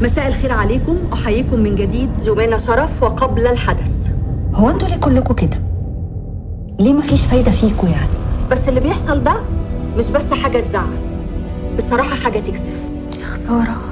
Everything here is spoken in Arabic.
مساء الخير عليكم، أحييكم من جديد جمانة شرف وقبل الحدث. هو انتوا ليه كلكم كده؟ ليه مفيش فايدة فيكوا يعني؟ بس اللي بيحصل ده مش بس حاجة تزعل، بصراحة حاجة تكسف. يا خسارة.